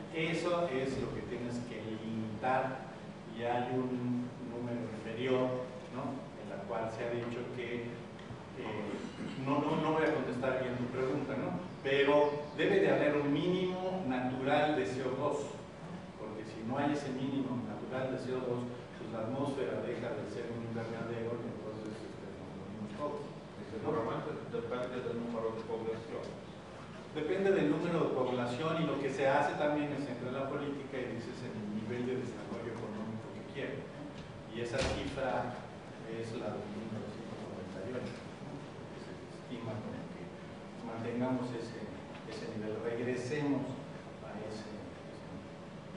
Eso es lo que tienes que limitar, y hay un número inferior, ¿no?, en la cual se ha dicho que no voy a contestar bien tu pregunta, ¿no?, pero debe de haber un mínimo natural de CO2, porque si no hay ese mínimo natural de CO2, pues la atmósfera deja de ser un invernadero y entonces nos morimos todos. Seguramente depende del número de población. Depende del número de población, y lo que se hace también es entrar en la política y dices el nivel de desarrollo económico que quiere, ¿no? Y esa cifra es la de 1998, ¿no? Se estima como que mantengamos ese nivel, regresemos a ese nivel.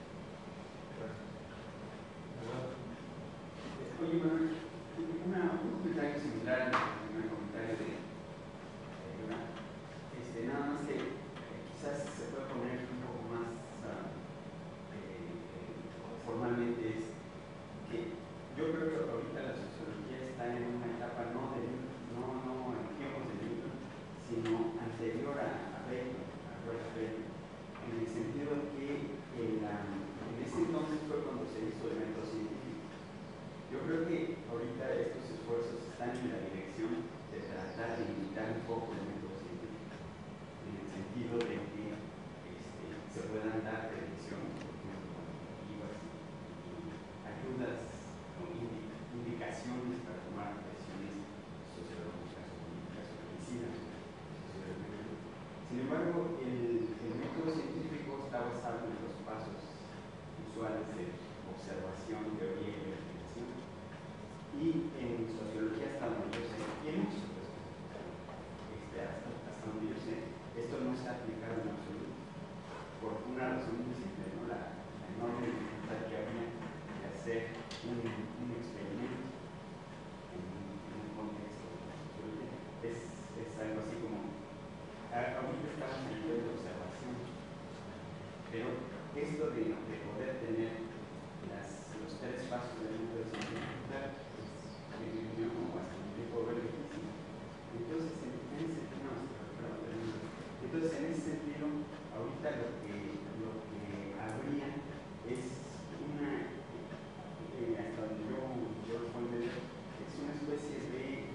Oye, Manuel, un comentario similar al primer comentario de Iván. Nada más que quizás se puede poner un poco más formalmente, es que yo creo que ahorita la sociología está en una etapa no en tiempos de Newton, sino anterior a Bacon, en el sentido de que en ese entonces fue cuando se hizo el método científico. Yo creo que ahorita estos esfuerzos están en la dirección de tratar de limitar un poco el método científico, en el sentido de que se puedan dar predicciones, por ejemplo, cuantitativas, y ayudas o indicaciones para tomar decisiones sociológicas o políticas o medicinas. Sin embargo, el método científico está basado en los pasos usuales de observación, teoría y verificación. Y en sociología, hasta donde yo sé, y en muchas otras cosas, hasta donde yo sé, esto no está aplicado en absoluto, por una razón muy simple, ¿no? La enorme dificultad que había de hacer un experimento en un contexto de sociología. Es algo así como, ahorita estamos en el nivel de observación, pero esto de poder tener los tres pasos del método científico, claro, es como bastante pobre difícil. Entonces, en ese sentido, ahorita lo que habría es una, hasta donde yo lo puedo entender, es una especie de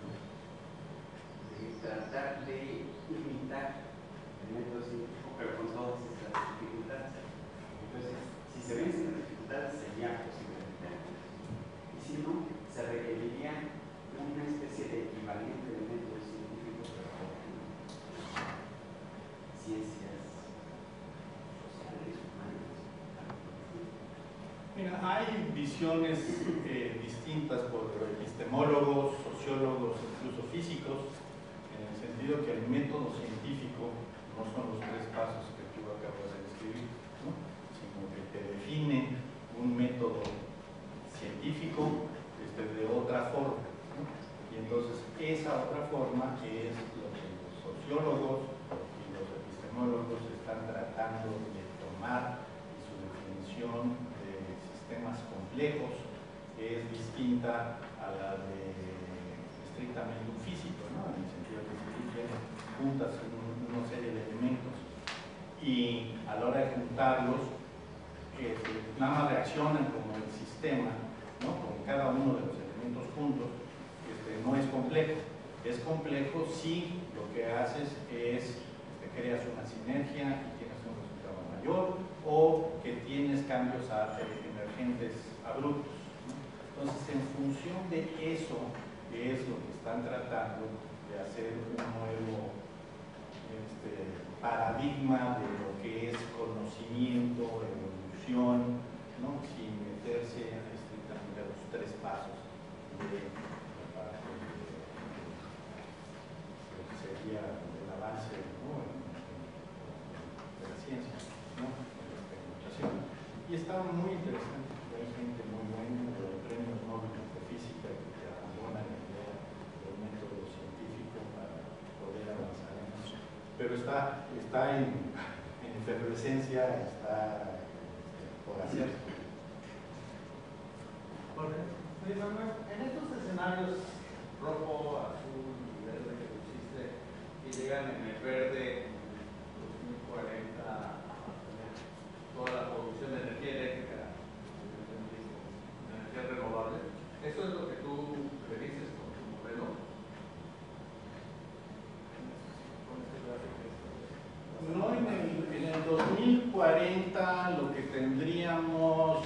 tratar de imitar el método científico, pero con todas estas dificultades. Entonces, si se vencen las dificultades, sería posible evitarlo. Y si no, se requeriría una especie de equivalente del método científico, pero con ciencias sociales, humanas. Mira, hay visiones distintas por epistemólogos, sociólogos, incluso físicos, en el sentido que el método científico no son los tres pasos que tú acabas de describir, ¿no?, sino que te define un método científico de otra forma, ¿no? Y entonces esa otra forma es lo que los sociólogos y los epistemólogos están tratando de tomar, y su definición de sistemas complejos es distinta a la de estrictamente un físico, ¿no?, en el sentido que si tienes juntas una serie de elementos y a la hora de juntarlos nada más reaccionan como el sistema, ¿no?, con cada uno de los elementos juntos, no es complejo. Es complejo si lo que haces es creas una sinergia y tienes un resultado mayor, o que tienes cambios emergentes abruptos, ¿no? Entonces, en función de eso es lo que están tratando de hacer un nuevo paradigma de lo que es conocimiento, evolución, ¿no?, sin meterse estrictamente a los tres pasos de lo que sería el avance, ¿no?, de la ciencia, ¿no?, de la experimentación. Y está muy interesante, hay gente muy buena, los premios Nobel de física que abandonan la idea del método científico para poder avanzar en eso. Pero está en efervescencia, está por hacer. En estos escenarios rojo, azul y verde que pusiste, que llegan en el verde en 2040, 2040 lo que tendríamos,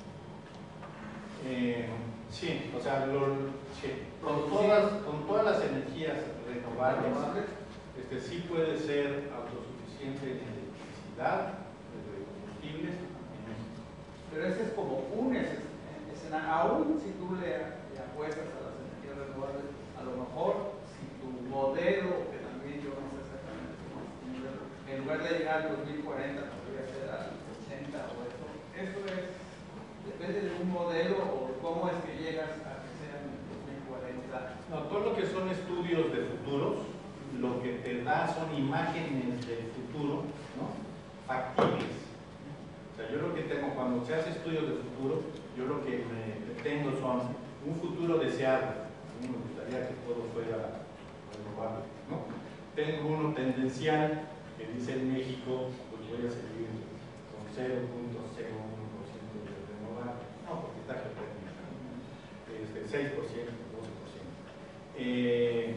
sí, o sea, sí, con todas las energías renovables, sí puede ser autosuficiente en electricidad, de combustibles en México. Pero ese es como un escenario, aún si tú le apuestas a las energías renovables, a lo mejor si tu modelo, que también yo no sé exactamente cómo es tu modelo, en lugar de llegar al 2040 podría ser al 80 o eso es, depende de un modelo o cómo es que llegas a que sea en el 2040. No, todo lo que son estudios de futuros, lo que te da son imágenes del futuro, ¿no? Factibles. O sea, yo lo que tengo, cuando se hace estudios de futuro, yo lo que tengo son un futuro deseado. A mí me gustaría que todo fuera renovable, ¿no? Tengo uno tendencial que dice en México, pues voy a seguir con 0.01% de renovable. No, porque está geotérmica, ¿no? 6%, 12%.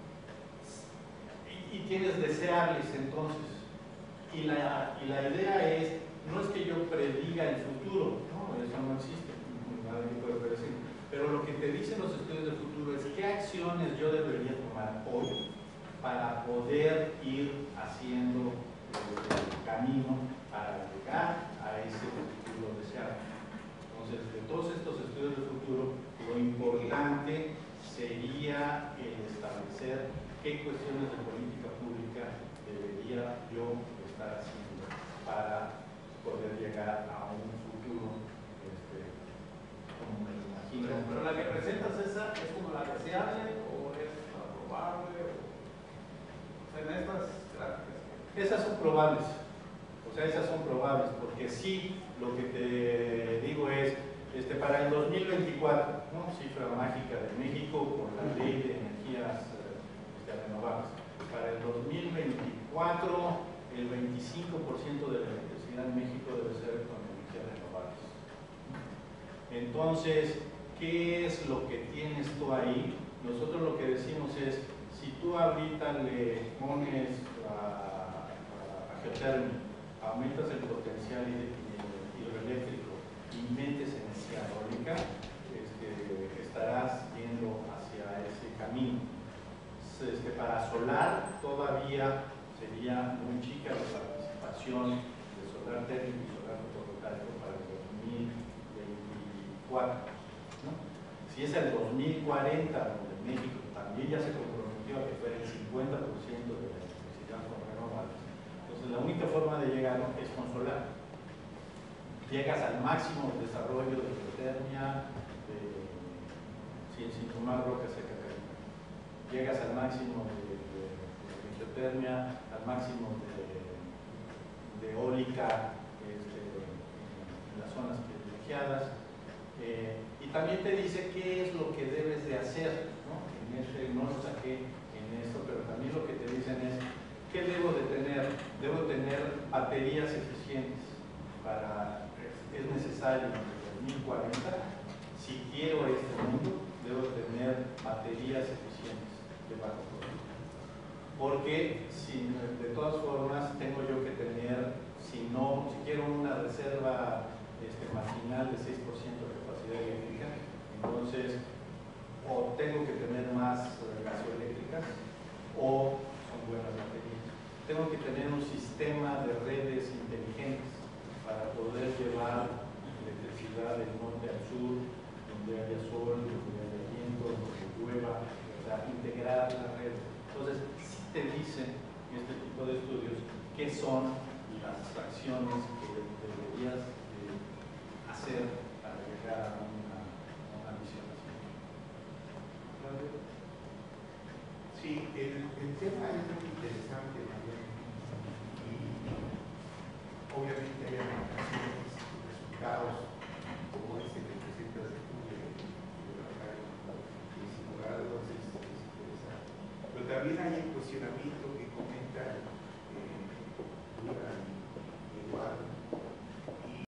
Y tienes deseables entonces. Y la idea es, no es que yo prediga el futuro, no, eso no existe, nadie puede predecir. Pero lo que te dicen los estudios del futuro es qué acciones yo debería tomar hoy para poder ir haciendo el camino para llegar a ese futuro deseado. Entonces, de todos estos estudios del futuro, lo importante sería el establecer qué cuestiones de política pública debería yo estar haciendo para poder llegar a un futuro como me lo imagino. Pero la que presentas esa es como la deseable o es la probable o sea, en estas gráficas. Esas son probables, o sea, esas son probables, porque sí, lo que te digo es, para el 2024, ¿no? Cifra mágica de México con la ley de energías renovables. Para el 2024, el 25% de la electricidad en México debe ser con energías renovables. Entonces, ¿qué es lo que tienes tú ahí? Nosotros lo que decimos es, si tú ahorita le pones a geotérmica, aumentas el potencial hidroeléctrico y metes energía eólica, estarás yendo hacia ese camino. Para solar todavía sería muy chica la participación de solar térmico y solar fotovoltaico para el 2024, ¿no? Si es el 2040, donde México también ya se comprometió a que fuera el 50% de la electricidad con renovables, entonces la única forma de llegar es con solar. Llegas al máximo del desarrollo de geotérmia, sin tomar roca seca. Llegas al máximo de geotérmia, al máximo de eólica en las zonas privilegiadas, y también te dice qué es lo que debes de hacer, ¿no? No lo saqué en esto, pero también lo que te dicen es ¿qué debo de tener? Debo tener baterías eficientes es necesario en el 2040, si quiero este mundo, debo tener baterías eficientes de bajo costo. Porque de todas formas tengo yo que tener, si quiero una reserva marginal de 6% de capacidad eléctrica, entonces o tengo que tener más gasoeléctricas o son buenas baterías. Tengo que tener un sistema de redes inteligentes para poder llevar electricidad del norte al sur, donde haya sol, donde haya viento, donde llueva, o sea, integrar la red. Entonces, sí te dicen este tipo de estudios qué son las acciones que deberías hacer para llegar a una visión así. Sí, el tema es muy interesante también y obviamente